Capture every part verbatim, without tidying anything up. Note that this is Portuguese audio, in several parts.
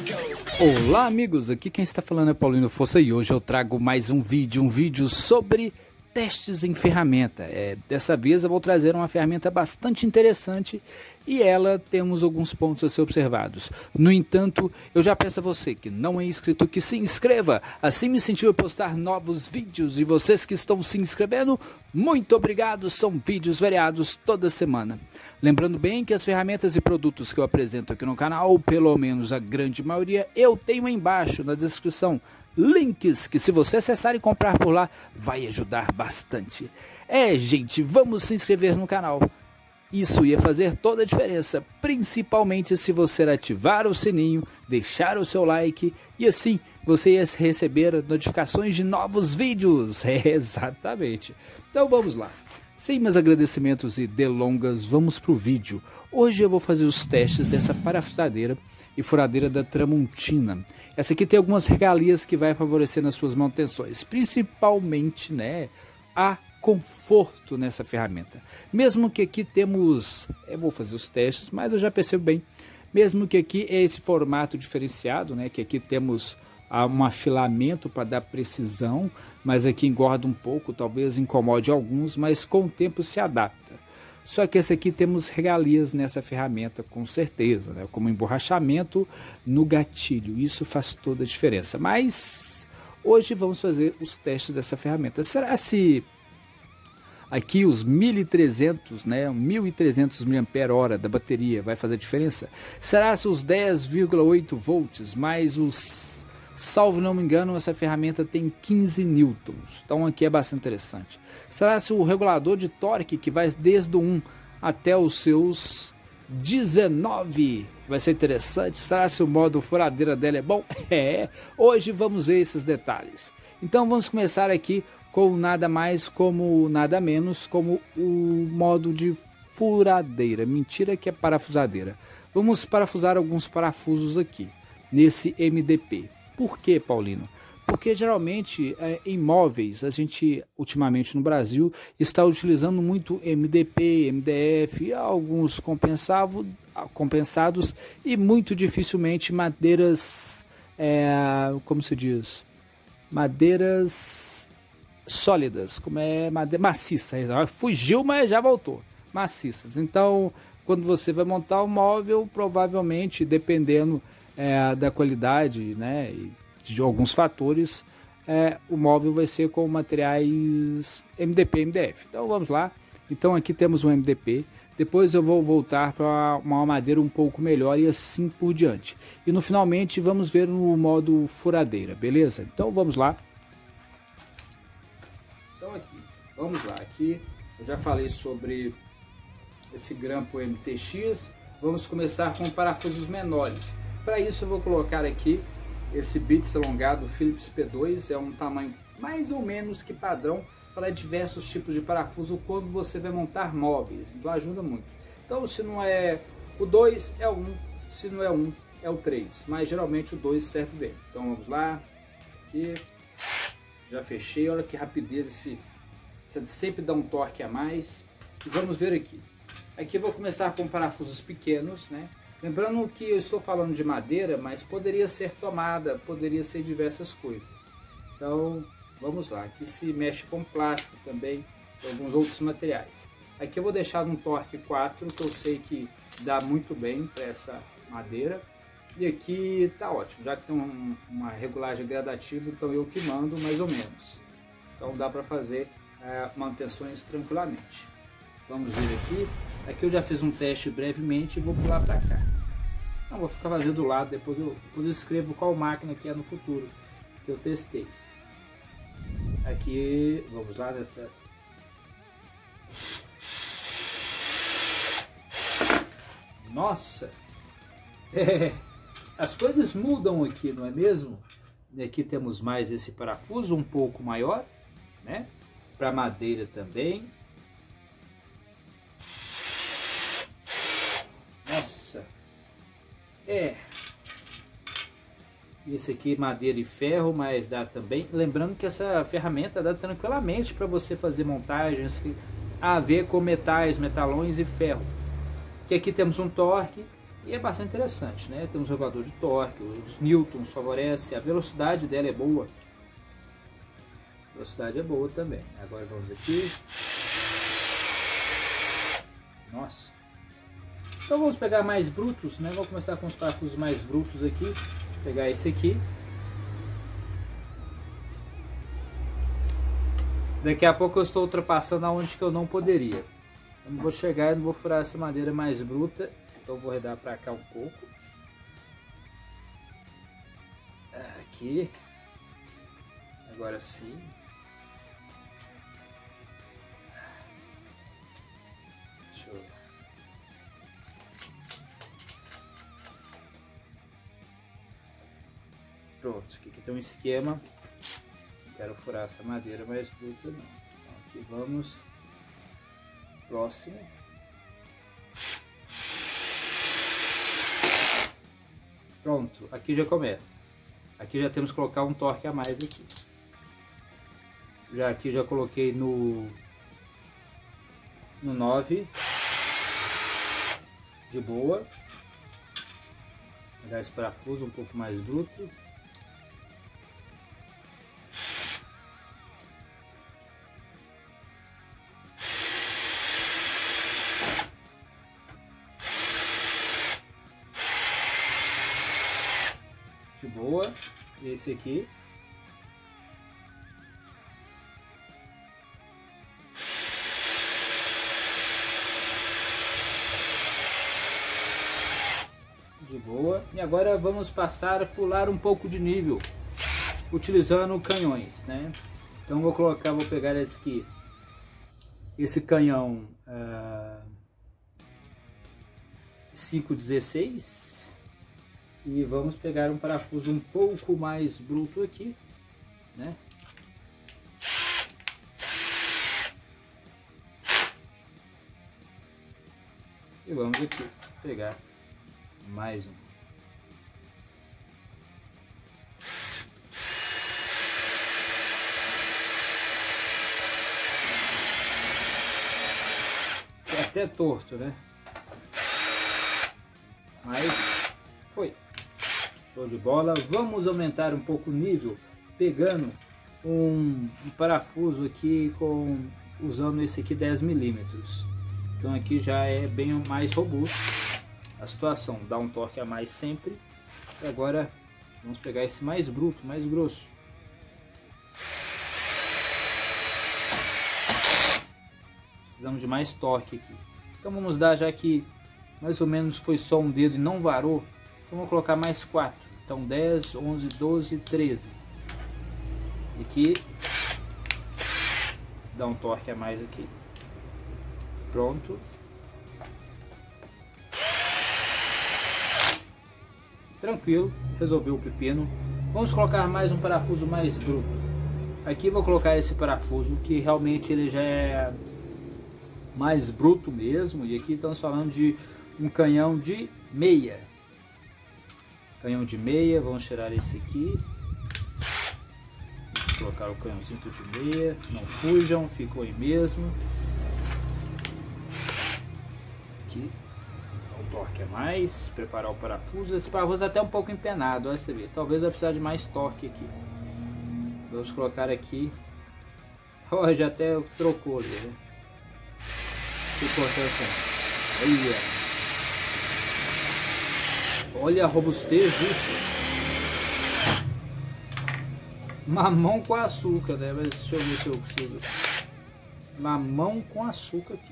Olá amigos, aqui quem está falando é Paulino Força e hoje eu trago mais um vídeo, um vídeo sobre testes em ferramenta. É, dessa vez eu vou trazer uma ferramenta bastante interessante e ela temos alguns pontos a ser observados. No entanto, eu já peço a você que não é inscrito que se inscreva, assim me incentiva a postar novos vídeos e vocês que estão se inscrevendo, muito obrigado, são vídeos variados toda semana. Lembrando bem que as ferramentas e produtos que eu apresento aqui no canal, pelo menos a grande maioria, eu tenho aí embaixo na descrição links que se você acessar e comprar por lá, vai ajudar bastante. É gente, vamos se inscrever no canal. Isso ia fazer toda a diferença, principalmente se você ativar o sininho, deixar o seu like e assim você ia receber notificações de novos vídeos. É, exatamente. Então vamos lá. Sem mais agradecimentos e delongas, vamos para o vídeo. Hoje eu vou fazer os testes dessa parafusadeira e furadeira da Tramontina. Essa aqui tem algumas regalias que vai favorecer nas suas manutenções, principalmente, né, a conforto nessa ferramenta. Mesmo que aqui temos, eu vou fazer os testes, mas eu já percebo bem, mesmo que aqui é esse formato diferenciado, né, que aqui temos um afilamento para dar precisão, mas aqui engorda um pouco, talvez incomode alguns, mas com o tempo se adapta. Só que esse aqui temos regalias nessa ferramenta, com certeza, né? Como emborrachamento no gatilho, isso faz toda a diferença. Mas hoje vamos fazer os testes dessa ferramenta. Será se aqui os mil e trezentos, né, mil e trezentos miliampères-hora da bateria vai fazer diferença? Será se os dez vírgula oito volts mais os... Salvo não me engano, essa ferramenta tem quinze newtons, então aqui é bastante interessante. Será se o regulador de torque, que vai desde o um até os seus dezenove, vai ser interessante? Será se o modo furadeira dela é bom? É, hoje vamos ver esses detalhes. Então vamos começar aqui com nada mais como nada menos como o modo de furadeira. Mentira que é parafusadeira. Vamos parafusar alguns parafusos aqui, nesse M D P. Por que, Paulino? Porque geralmente é, em móveis, a gente ultimamente no Brasil está utilizando muito M D P, M D F, alguns compensados e muito dificilmente madeiras, é, como se diz, madeiras sólidas, como é madeira maciça, fugiu, mas já voltou, maciças. Então, quando você vai montar um móvel, provavelmente, dependendo É, da qualidade, né, de alguns fatores, é, o móvel vai ser com materiais M D P, M D F. Então vamos lá. Então aqui temos um M D P. Depois eu vou voltar para uma madeira um pouco melhor e assim por diante. E no finalmente vamos ver no modo furadeira, beleza? Então vamos lá. Então aqui, vamos lá. Aqui eu já falei sobre esse grampo M T X. Vamos começar com parafusos menores. Para isso eu vou colocar aqui esse bits alongado Phillips P dois, é um tamanho mais ou menos que padrão para diversos tipos de parafuso quando você vai montar móveis, então ajuda muito. Então se não é o dois é o um, se não é um é o três, mas geralmente o dois serve bem. Então vamos lá, aqui, já fechei, olha que rapidez, esse, você sempre dá um torque a mais. E vamos ver aqui, aqui eu vou começar com parafusos pequenos, né? Lembrando que eu estou falando de madeira, mas poderia ser tomada, poderia ser diversas coisas. Então, vamos lá. Aqui se mexe com plástico também, e alguns outros materiais. Aqui eu vou deixar num torque quatro, que eu sei que dá muito bem para essa madeira. E aqui tá ótimo, já que tem um, uma regulagem gradativa, então eu que mando mais ou menos. Então dá para fazer é, manutenções tranquilamente. Vamos ver aqui. Aqui eu já fiz um teste brevemente e vou pular para cá. Não, vou ficar fazendo do lado, depois eu, depois eu escrevo qual máquina que é no futuro, que eu testei. Aqui, vamos lá nessa... Nossa! É, as coisas mudam aqui, não é mesmo? Aqui temos mais esse parafuso um pouco maior, né? Para madeira também. Nossa, é, esse aqui madeira e ferro, mas dá também, lembrando que essa ferramenta dá tranquilamente para você fazer montagens que a ver com metais, metalões e ferro. Que aqui temos um torque E é bastante interessante, né? Temos regulador de torque, os newtons favorece, a velocidade dela é boa. A velocidade é boa também. Agora vamos aqui. Nossa. Então vamos pegar mais brutos, né? Vamos começar com os parafusos mais brutos aqui. Vou pegar esse aqui. Daqui a pouco eu estou ultrapassando aonde que eu não poderia. Eu não vou chegar e não vou furar essa madeira mais bruta. Então eu vou redar para cá um pouco. Aqui. Agora sim. Deixa eu... Pronto, aqui, aqui tem um esquema. Não quero furar essa madeira mais bruta não. Então aqui vamos. Próximo. Pronto, aqui já começa. Aqui já temos que colocar um torque a mais aqui. Já aqui já coloquei no no nove. De boa. Vou pegar esse parafuso um pouco mais bruto. De boa. E esse aqui. De boa. E agora vamos passar a pular um pouco de nível, utilizando canhões, né? Então vou colocar, vou pegar esse aqui, esse canhão uh, cinco dezesseis. E vamos pegar um parafuso um pouco mais bruto aqui, né? E vamos aqui pegar mais um. É até torto, né? Mas foi. Show de bola. Vamos aumentar um pouco o nível pegando um, um parafuso aqui com usando esse aqui dez milímetros. Então aqui já é bem mais robusto a situação, dá um torque a mais sempre. E agora vamos pegar esse mais bruto, mais grosso. Precisamos de mais torque aqui. Então vamos dar, já que mais ou menos foi só um dedo e não varou, então vou colocar mais quatro. Então dez, onze, doze, treze. E aqui dá um torque a mais aqui. Pronto. Tranquilo, resolveu o pepino. Vamos colocar mais um parafuso mais bruto. Aqui vou colocar esse parafuso que realmente ele já é mais bruto mesmo. E aqui estamos falando de um canhão de meia. Canhão de meia, vamos tirar esse aqui. Vou colocar o canhãozinho de meia. Não fujam, ficou aí mesmo. Aqui. Um torque a mais. Preparar o parafuso. Esse parafuso é até um pouco empenado, olha você vê. Talvez vai precisar de mais torque aqui. Vamos colocar aqui. Oh, já até trocou ali, né? Ficou assim. Aí, olha a robustez disso. Mamão com açúcar, né? Mas deixa eu ver se eu consigo. Mamão com açúcar aqui.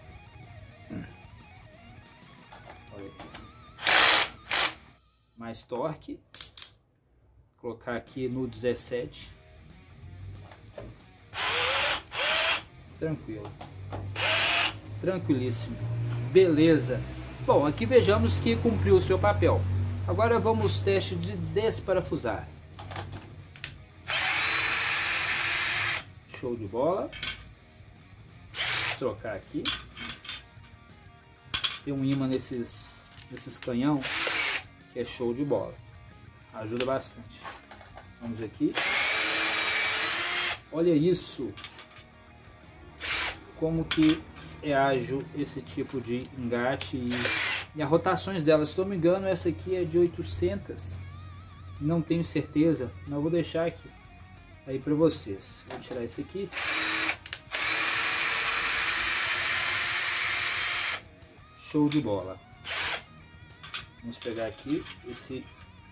Olha aqui. Mais torque. Vou colocar aqui no dezessete. Tranquilo. Tranquilíssimo. Beleza. Bom, aqui vejamos que cumpriu o seu papel. Agora vamos teste de desparafusar. Show de bola. Vou trocar aqui. Tem um imã nesses, nesses canhão que é show de bola. Ajuda bastante. Vamos aqui. Olha isso. Como que é ágil esse tipo de engate e E as rotações dela, se não me engano, essa aqui é de oitocentas. Não tenho certeza, mas eu vou deixar aqui aí para vocês. Vou tirar esse aqui. Show de bola. Vamos pegar aqui esse,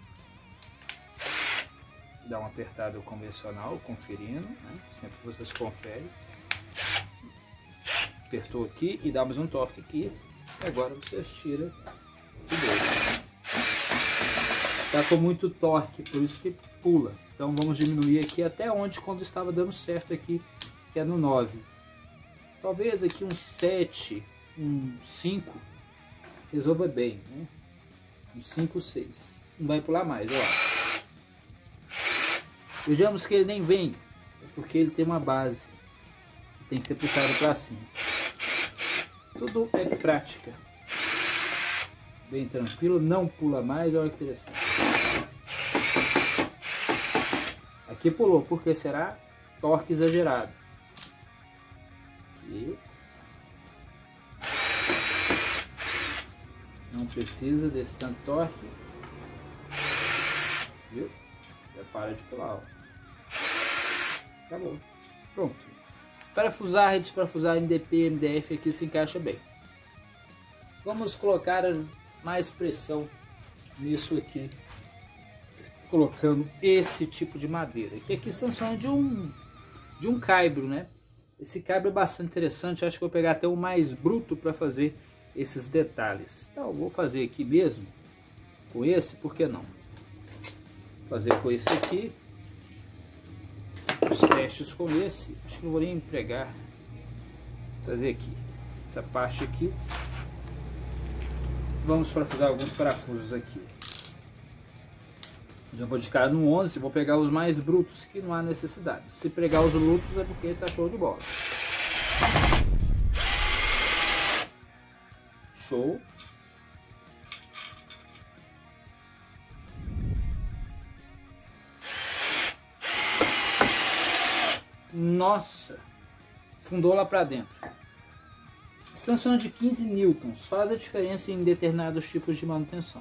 dar uma apertada convencional, conferindo, né? Sempre vocês conferem. Apertou aqui e dá mais um toque aqui. E agora vocês tiram e deixam. Tá com muito torque, por isso que pula. Então vamos diminuir aqui até onde quando estava dando certo aqui, que é no nove. Talvez aqui um sete, um cinco resolva bem, né? Um cinco, seis. Não vai pular mais, ó. Vejamos que ele nem vem, porque ele tem uma base que tem que ser puxado para cima. Tudo é prática. Bem tranquilo, não pula mais, olha que interessante. Aqui pulou, porque será torque exagerado. E não precisa desse tanto torque. Viu? Já para de pular, ó. Acabou. Pronto. Parafusar, redesparafusar M D P, M D F aqui se encaixa bem. Vamos colocar mais pressão nisso aqui, colocando esse tipo de madeira, que aqui estamos falando de um de um caibro, né? Esse caibro é bastante interessante, acho que vou pegar até o mais bruto para fazer esses detalhes. Então, vou fazer aqui mesmo com esse, por que não? Vou fazer com esse aqui. Os testes com esse, acho que não vou nem empregar. Vou fazer aqui essa parte aqui. Vamos parafusar alguns parafusos aqui. Já vou de cara no onze, vou pegar os mais brutos, que não há necessidade. Se pregar os brutos é porque tá show de bola. Show. Nossa, fundou lá para dentro. Extensão de quinze newtons, faz a diferença em determinados tipos de manutenção.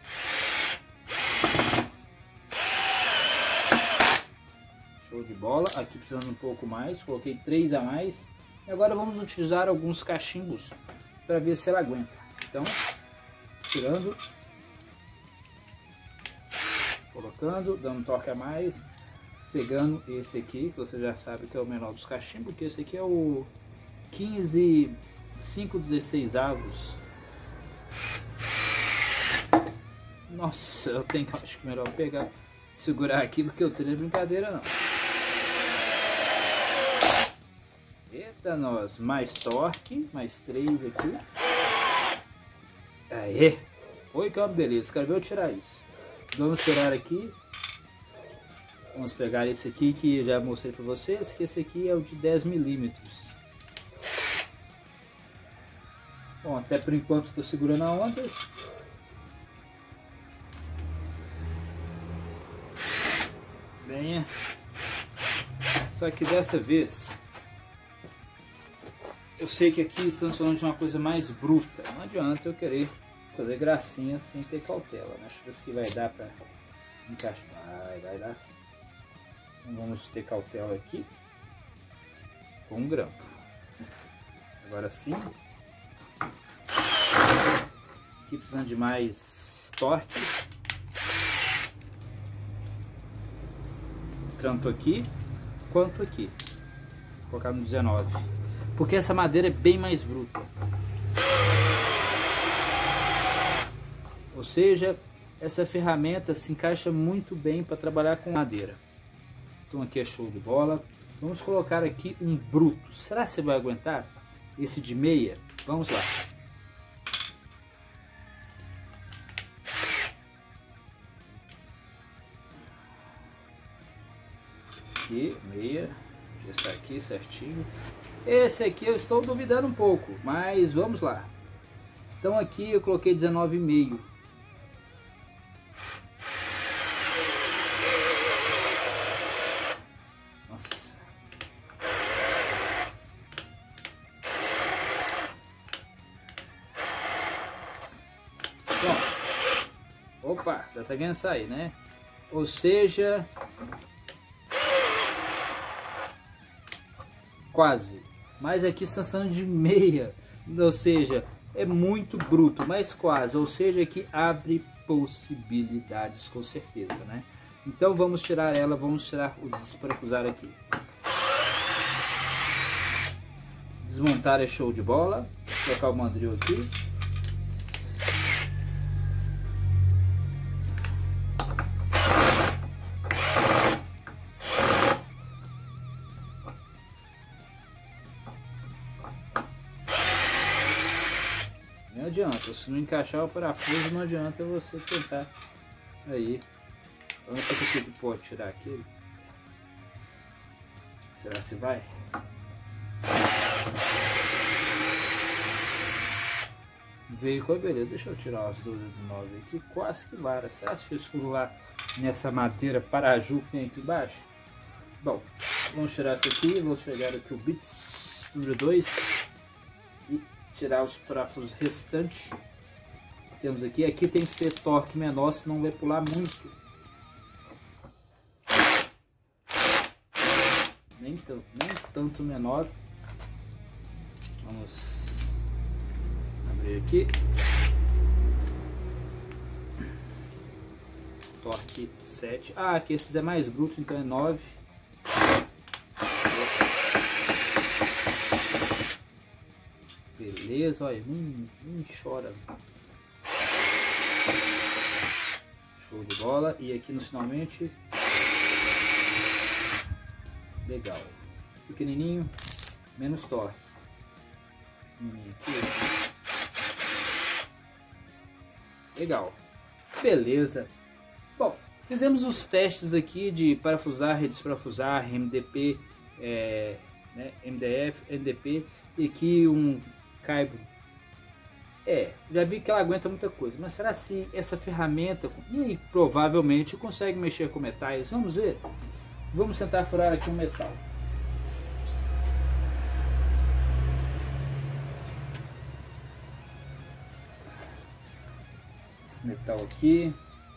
Show de bola. Aqui precisando um pouco mais, coloquei três a mais. E agora vamos utilizar alguns cachimbos para ver se ela aguenta. Então, tirando, colocando, dando um toque a mais. Pegando esse aqui, que você já sabe que é o menor dos cachimbos, que esse aqui é o quinze, cinco dezesseis avos. Nossa, eu tenho, acho que é melhor pegar, segurar aqui, porque eu tenho brincadeira não. Eita nós, mais torque, mais três aqui. Aê! Oi, que é uma beleza, quero ver eu tirar isso. Vamos tirar aqui. Vamos pegar esse aqui que eu já mostrei para vocês, que esse aqui é o de dez milímetros. Bom, até por enquanto estou segurando a onda. Bem, só que dessa vez, eu sei que aqui estamos falando de uma coisa mais bruta. Não adianta eu querer fazer gracinha sem ter cautela, né? Acho que isso aqui vai dar para encaixar. Vai, vai dar sim. Então vamos ter cautela aqui com um grampo. Agora sim. Aqui precisando de mais torque. Tanto aqui quanto aqui. Vou colocar no dezenove. Porque essa madeira é bem mais bruta. Ou seja, essa ferramenta se encaixa muito bem para trabalhar com madeira. Então aqui é show de bola. Vamos colocar aqui um bruto. Será que você vai aguentar esse de meia? Vamos lá. Aqui, meia. Já está aqui certinho. Esse aqui eu estou duvidando um pouco, mas vamos lá. Então aqui eu coloquei dezenove vírgula cinco. Opa, já tá querendo sair, né? Ou seja, quase. Mas aqui está sendo de meia, ou seja, é muito bruto, mas quase. Ou seja, que abre possibilidades com certeza, né? Então vamos tirar ela, vamos tirar o desparafusar aqui. Desmontar é show de bola. Vou colocar o mandril aqui. Não adianta, se não encaixar o parafuso, não adianta você tentar aí. Vamos ver se você pode tirar aquele. Será que vai? Veio com a beleza. Deixa eu tirar as duas nove aqui. Quase que vara. Será que fez furo lá nessa madeira paraju que tem aqui embaixo? Bom, vamos tirar isso aqui. Vamos pegar aqui o bits número dois e tirar os parafusos restantes. Temos aqui. Aqui tem que ter torque menor, senão vai pular muito. Nem tanto, nem tanto menor. Vamos abrir aqui. Torque sete. Ah, aqui esses é mais bruto, então é nove. Beleza, olha, nem, nem chora. Show de bola. E aqui no finalmente. Legal. Pequenininho, menos torque. Aqui. Legal. Beleza. Bom, fizemos os testes aqui de parafusar, desparafusar, M D P, é, né, M D F, N D P e aqui um cabo. É, já vi que ela aguenta muita coisa, mas será se essa ferramenta e provavelmente consegue mexer com metais? Vamos ver. Vamos tentar furar aqui um metal. Esse metal aqui.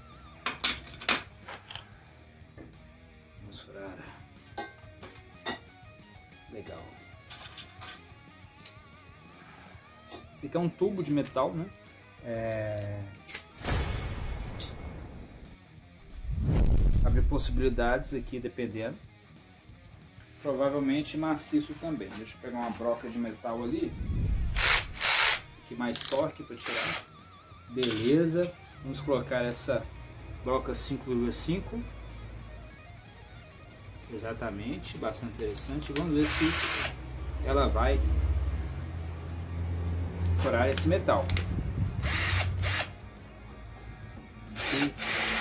Vamos furar. Legal. Esse aqui é um tubo de metal, né? É... Abre possibilidades aqui dependendo. Provavelmente maciço também. Deixa eu pegar uma broca de metal ali. Aqui mais torque para tirar. Beleza. Vamos colocar essa broca cinco vírgula cinco. Exatamente. Bastante interessante. Vamos ver se ela vai furar esse metal. Aqui.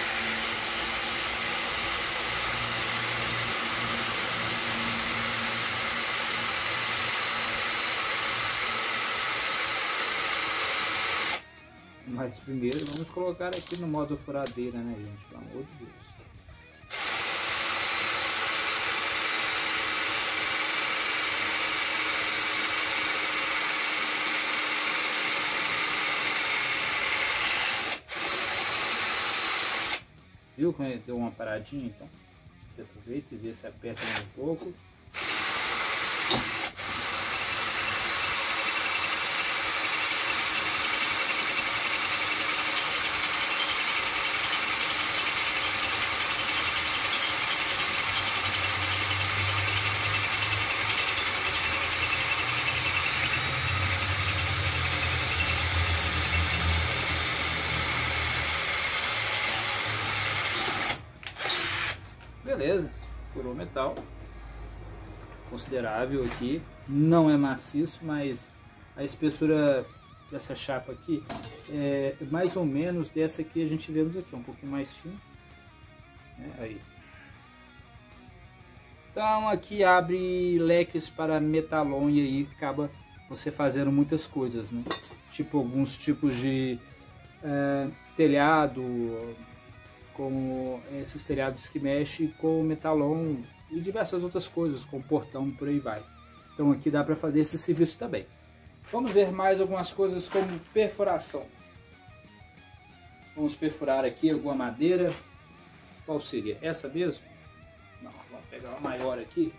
Mas primeiro vamos colocar aqui no modo furadeira, né, gente? Pelo amor de Deus. Viu como deu uma paradinha? Então você aproveita e vê se aperta um pouco. Beleza, furou metal considerável aqui, não é maciço, mas a espessura dessa chapa aqui é mais ou menos dessa que a gente vemos aqui, um pouquinho mais fino, né? Aí. Então aqui abre leques para metalon e aí acaba você fazendo muitas coisas, né? Tipo alguns tipos de é, telhado, como esses telhados que mexem com metalon e diversas outras coisas, com portão e por aí vai. Então aqui dá para fazer esse serviço também. Vamos ver mais algumas coisas como perfuração. Vamos perfurar aqui alguma madeira. Qual seria? Essa mesmo? Não, vamos pegar uma maior aqui.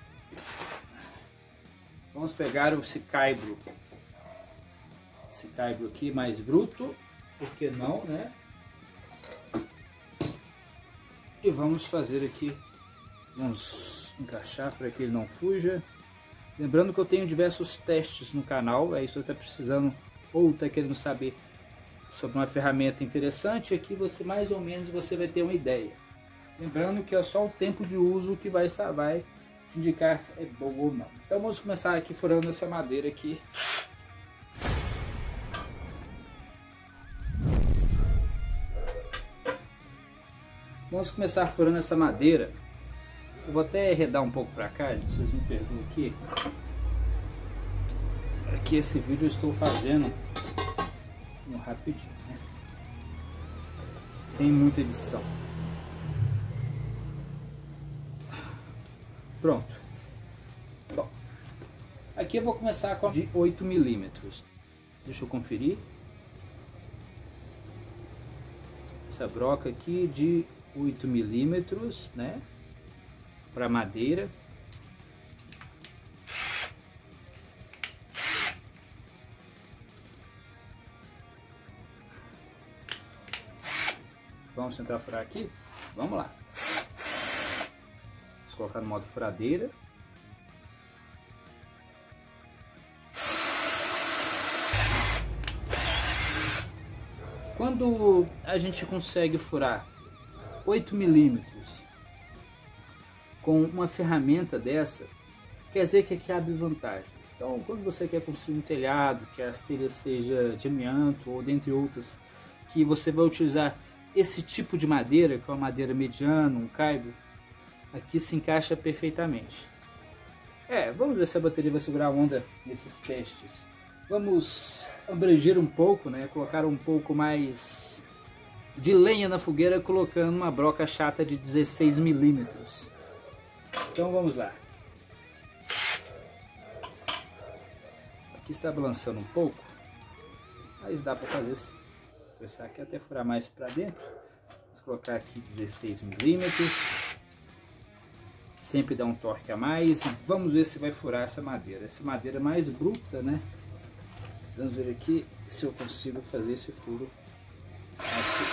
Vamos pegar o cicaibro. Cicaibro aqui mais bruto. Por que não, né? E vamos fazer aqui. Vamos encaixar para que ele não fuja. Lembrando que eu tenho diversos testes no canal. Aí se você está precisando ou está querendo saber sobre uma ferramenta interessante, aqui você mais ou menos você vai ter uma ideia. Lembrando que é só o tempo de uso que vai, vai te indicar se é bom ou não. Então vamos começar aqui furando essa madeira aqui. Vamos começar furando essa madeira. Eu vou até arredar um pouco para cá, vocês me perdoem aqui. Aqui esse vídeo eu estou fazendo um rapidinho, né? Sem muita edição. Pronto. Bom, aqui eu vou começar com a de oito milímetros. Deixa eu conferir. Essa broca aqui de oito milímetros, né? Para madeira. Vamos tentar furar aqui? Vamos lá. Vamos colocar no modo furadeira. Quando a gente consegue furar oito milímetros com uma ferramenta dessa, quer dizer que aqui abre vantagens. Então, quando você quer construir um telhado, que as telhas seja de amianto ou dentre outras, que você vai utilizar esse tipo de madeira, que é uma madeira mediana, um caibro, aqui se encaixa perfeitamente. É, vamos ver se a bateria vai segurar a onda nesses testes. Vamos abranger um pouco, né? Colocar um pouco mais de lenha na fogueira, colocando uma broca chata de dezesseis milímetros. Então vamos lá. Aqui está balançando um pouco, mas dá para fazer assim. Vou começar aqui até furar mais para dentro. Vamos colocar aqui dezesseis milímetros. Sempre dá um torque a mais. E vamos ver se vai furar essa madeira. Essa madeira mais bruta, né? Vamos ver aqui se eu consigo fazer esse furo aqui.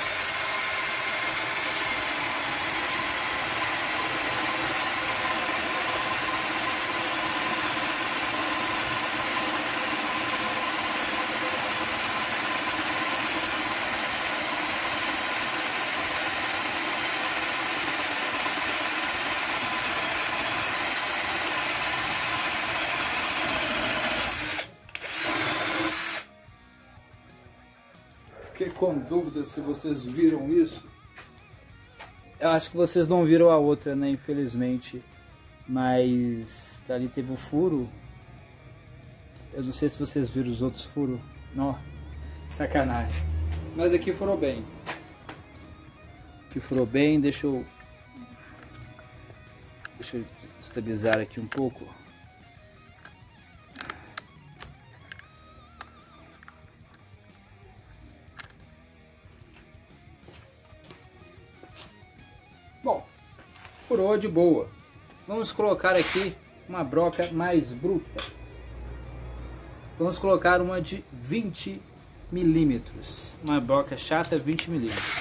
Fiquei com dúvida se vocês viram isso. Eu acho que vocês não viram a outra, né? Infelizmente. Mas ali teve um furo. Eu não sei se vocês viram os outros furos. Não, sacanagem. Mas aqui furou bem. Aqui furou bem. Deixa eu... Deixa eu estabilizar aqui um pouco. Bom, furou de boa. Vamos colocar aqui uma broca mais bruta. Vamos colocar uma de vinte milímetros. Uma broca chata vinte milímetros.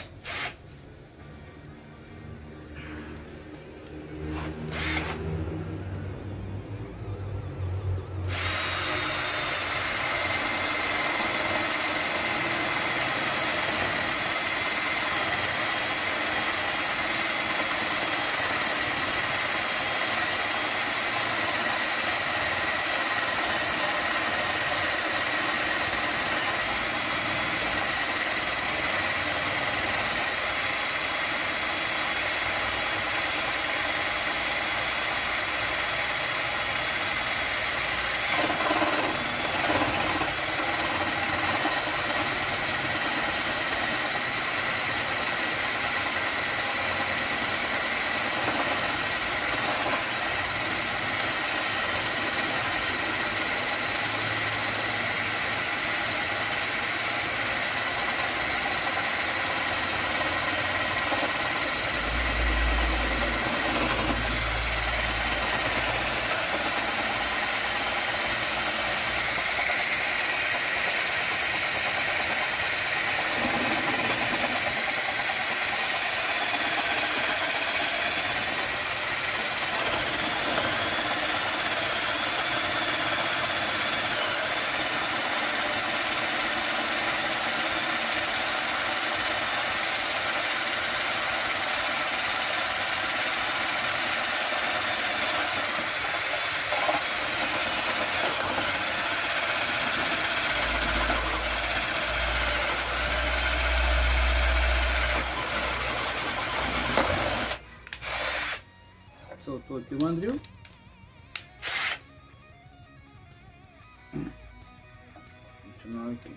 soltou aqui o mandril. Continuar aqui.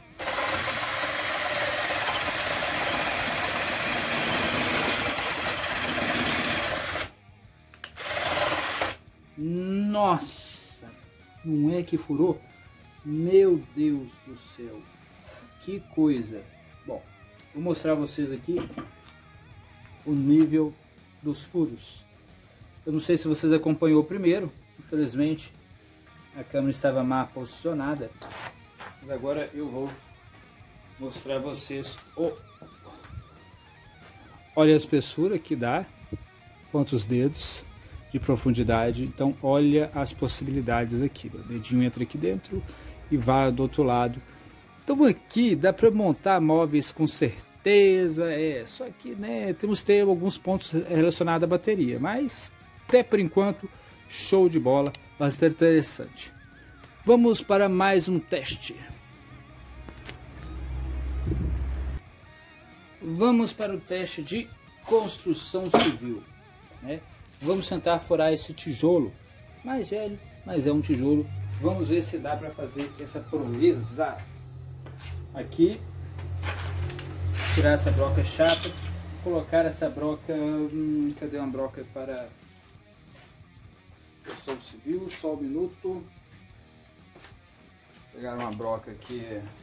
Nossa, não é que furou? Meu Deus do céu, que coisa. Bom, vou mostrar a vocês aqui o nível dos furos. Eu não sei se vocês acompanhou primeiro, infelizmente a câmera estava mal posicionada, mas agora eu vou mostrar a vocês. Oh. Olha a espessura que dá, quantos dedos de profundidade. Então olha as possibilidades aqui. O dedinho entra aqui dentro e vai do outro lado. Então aqui dá para montar móveis com certeza. É só que, né, temos que ter alguns pontos relacionados à bateria, mas até por enquanto show de bola, bastante interessante. Vamos para mais um teste. Vamos para o teste de construção civil, né? Vamos tentar furar esse tijolo mais velho, mas é um tijolo. Vamos ver se dá para fazer essa proeza. Aqui, tirar essa broca chata, colocar essa broca. Hum, cadê uma broca para construção civil? Só um minuto. Vou pegar uma broca aqui.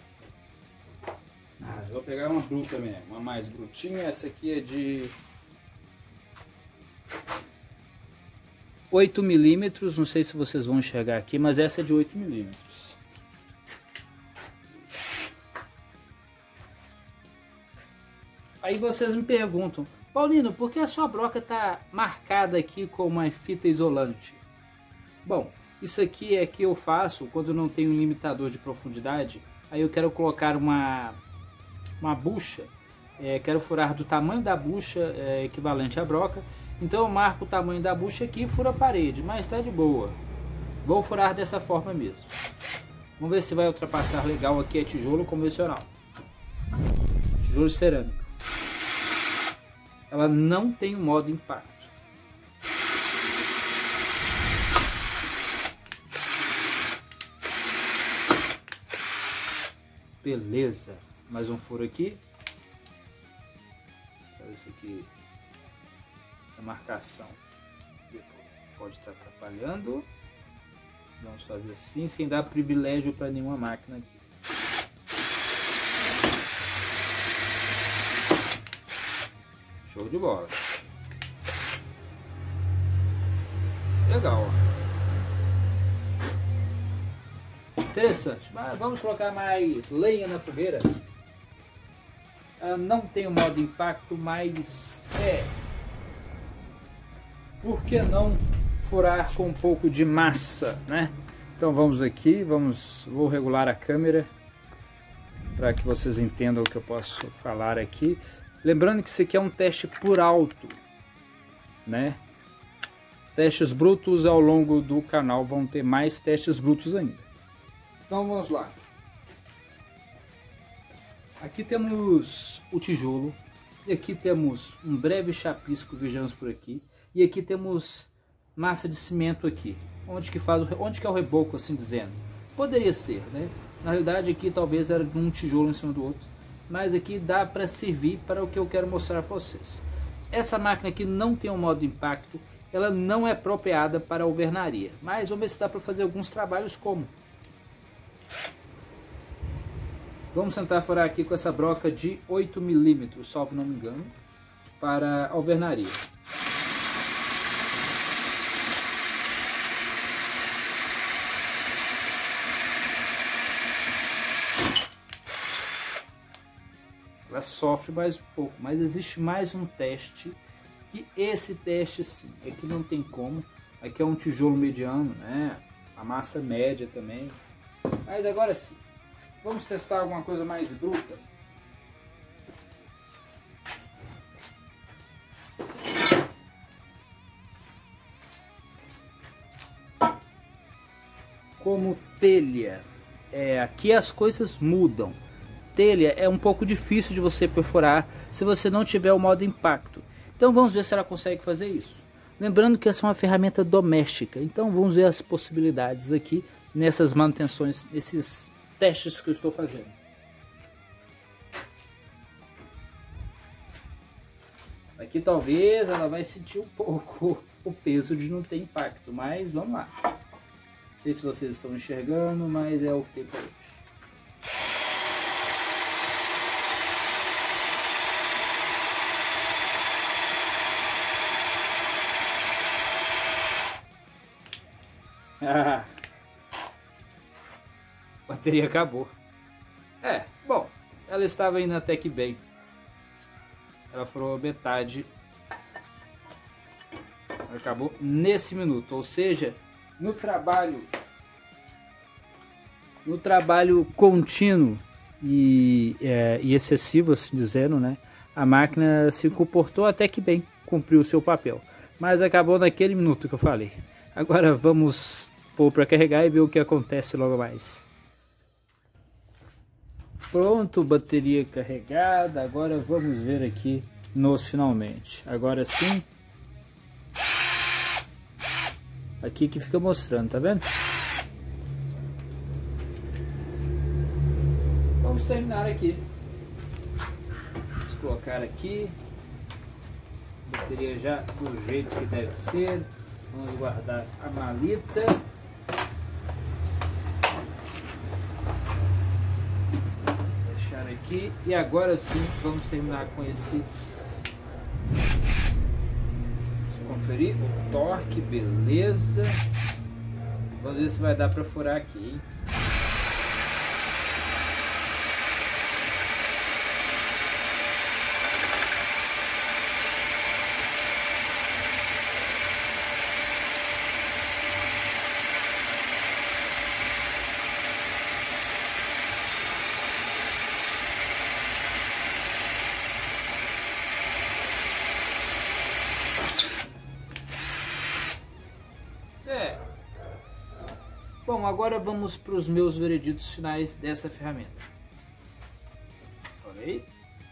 Ah, vou pegar uma bruta mesmo, uma mais brutinha. Essa aqui é de oito milímetros, não sei se vocês vão enxergar aqui, mas essa é de oito milímetros. Aí vocês me perguntam, Paulino, por que a sua broca está marcada aqui com uma fita isolante? Bom, isso aqui é que eu faço quando não tenho um limitador de profundidade. Aí eu quero colocar uma, uma bucha, é, quero furar do tamanho da bucha, é, equivalente à broca. Então eu marco o tamanho da bucha aqui e furo a parede, mas está de boa. Vou furar dessa forma mesmo. Vamos ver se vai ultrapassar legal. Aqui é tijolo convencional, tijolo cerâmico. Ela não tem o modo impacto. Beleza, mais um furo aqui. Isso aqui. Essa marcação pode estar atrapalhando. Vamos fazer assim, sem dar privilégio para nenhuma máquina aqui. Show de bola. Legal. Interessante. Mas vamos colocar mais lenha na fogueira. Ela não tem o modo impacto, mas é. Por que não furar com um pouco de massa, né? Então vamos aqui, vamos, vou regular a câmera para que vocês entendam o que eu posso falar aqui. Lembrando que isso aqui é um teste por alto, né? Testes brutos ao longo do canal vão ter mais testes brutos ainda. Então vamos lá. Aqui temos o tijolo e aqui temos um breve chapisco, vejamos por aqui. E aqui temos massa de cimento aqui, onde que faz, onde que é o reboco, assim dizendo. Poderia ser, né? Na realidade aqui talvez era um tijolo em cima do outro, mas aqui dá para servir para o que eu quero mostrar para vocês. Essa máquina aqui não tem um modo impacto, ela não é apropriada para alvenaria, mas vamos ver se dá para fazer alguns trabalhos como. Vamos tentar furar aqui com essa broca de oito milímetros, salvo não me engano, para alvenaria. Ela sofre mais um pouco, mas existe mais um teste, que esse teste sim, aqui não tem como, aqui é um tijolo mediano, né? A massa média também, mas agora sim, vamos testar alguma coisa mais bruta. Como telha, é, aqui as coisas mudam. Telha é um pouco difícil de você perfurar se você não tiver o modo impacto. Então vamos ver se ela consegue fazer isso. Lembrando que essa é uma ferramenta doméstica, então vamos ver as possibilidades aqui nessas manutenções, nesses testes que eu estou fazendo. Aqui talvez ela vai sentir um pouco o peso de não ter impacto, mas vamos lá. Não sei se vocês estão enxergando, mas é o que tem para hoje. Ah, a bateria acabou. É, bom, ela estava indo até que bem. Ela furou metade. Acabou nesse minuto, ou seja, no trabalho, no trabalho contínuo e, é, e excessivo, assim dizendo, né? A máquina se comportou até que bem, cumpriu o seu papel, mas acabou naquele minuto que eu falei. Agora vamos pôr para carregar e ver o que acontece logo mais. Pronto, bateria carregada. Agora vamos ver aqui nos finalmente. Agora sim. Aqui que fica mostrando, tá vendo? Vamos terminar aqui. Vamos colocar aqui. Bateria já do jeito que deve ser. Vamos guardar a maleta. Deixar aqui. E agora sim vamos terminar com esse. Conferir o torque, beleza. Vamos ver se vai dar para furar aqui, hein? É. Bom, agora vamos para os meus vereditos finais dessa ferramenta. Olha aí.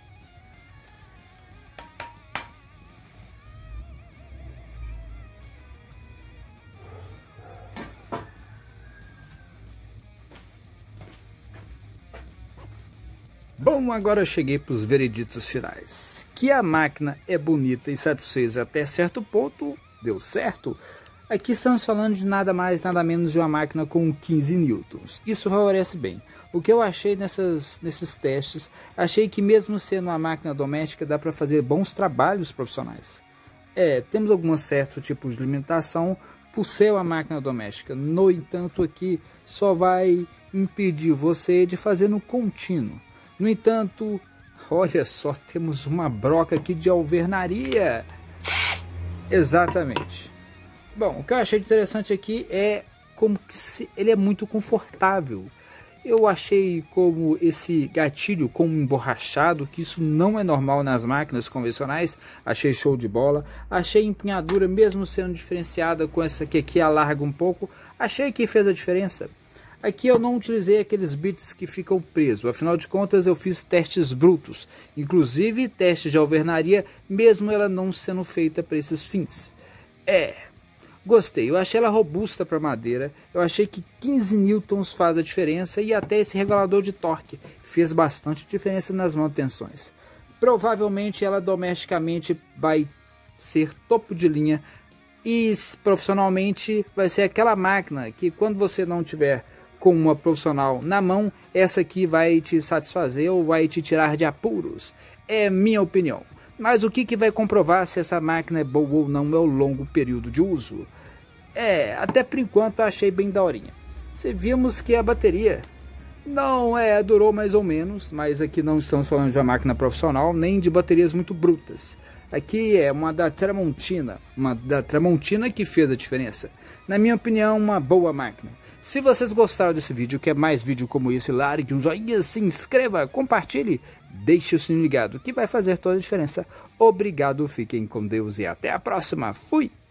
Bom, agora eu cheguei para os vereditos finais. Que a máquina é bonita e satisfez até certo ponto, deu certo. Aqui estamos falando de nada mais, nada menos de uma máquina com quinze newtons. Isso favorece bem. O que eu achei nessas, nesses testes, achei que mesmo sendo uma máquina doméstica, dá para fazer bons trabalhos profissionais. É, temos algum certo tipo de limitação por ser uma máquina doméstica. No entanto, aqui só vai impedir você de fazer no contínuo. No entanto, olha só, temos uma broca aqui de alvenaria. Exatamente. Bom, o que eu achei interessante aqui é como que se, ele é muito confortável. Eu achei como esse gatilho como emborrachado, que isso não é normal nas máquinas convencionais. Achei show de bola. Achei a empunhadura, mesmo sendo diferenciada com essa aqui que alarga um pouco, achei que fez a diferença. Aqui eu não utilizei aqueles bits que ficam presos, afinal de contas eu fiz testes brutos, inclusive testes de alvenaria, mesmo ela não sendo feita para esses fins. É, gostei, eu achei ela robusta para madeira, eu achei que quinze newtons faz a diferença e até esse regulador de torque fez bastante diferença nas manutenções. Provavelmente ela domesticamente vai ser topo de linha e profissionalmente vai ser aquela máquina que quando você não tiver com uma profissional na mão, essa aqui vai te satisfazer ou vai te tirar de apuros. É minha opinião. Mas o que, que vai comprovar se essa máquina é boa ou não é o longo período de uso? É, até por enquanto eu achei bem daorinha. Você vimos que a bateria não é, durou mais ou menos, mas aqui não estamos falando de uma máquina profissional, nem de baterias muito brutas. Aqui é uma da Tramontina, uma da Tramontina que fez a diferença. Na minha opinião, uma boa máquina. Se vocês gostaram desse vídeo, quer mais vídeo como esse, largue um joinha, se inscreva, compartilhe, deixe o sininho ligado, que vai fazer toda a diferença. Obrigado, fiquem com Deus e até a próxima. Fui!